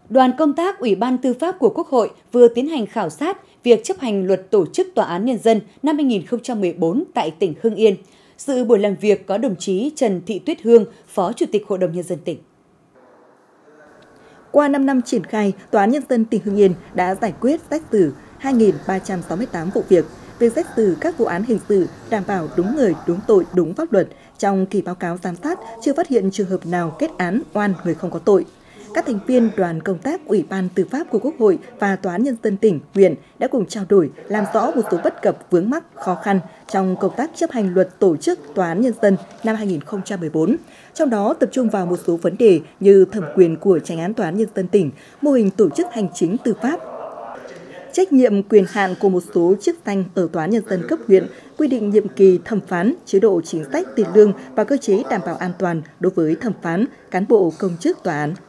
Đoàn công tác Ủy ban Tư pháp của Quốc hội vừa tiến hành khảo sát việc chấp hành luật tổ chức Tòa án Nhân dân năm 2014 tại tỉnh Hưng Yên. Dự buổi làm việc có đồng chí Trần Thị Tuyết Hương, Phó Chủ tịch Hội đồng Nhân dân tỉnh. Qua 5 năm triển khai, Tòa án Nhân dân tỉnh Hưng Yên đã giải quyết xét xử 2.368 vụ việc. Việc xét xử các vụ án hình sự đảm bảo đúng người, đúng tội, đúng pháp luật. Trong kỳ báo cáo giám sát, chưa phát hiện trường hợp nào kết án oan người không có tội. Các thành viên đoàn công tác Ủy ban Tư pháp của Quốc hội và Tòa án Nhân dân tỉnh, huyện đã cùng trao đổi, làm rõ một số bất cập vướng mắc, khó khăn trong công tác chấp hành luật tổ chức Tòa án Nhân dân năm 2014. Trong đó tập trung vào một số vấn đề như thẩm quyền của Chánh án Tòa án Nhân dân tỉnh, mô hình tổ chức hành chính tư pháp, trách nhiệm quyền hạn của một số chức danh ở Tòa án Nhân dân cấp huyện, quy định nhiệm kỳ thẩm phán, chế độ chính sách tiền lương và cơ chế đảm bảo an toàn đối với thẩm phán, cán bộ công chức tòa án.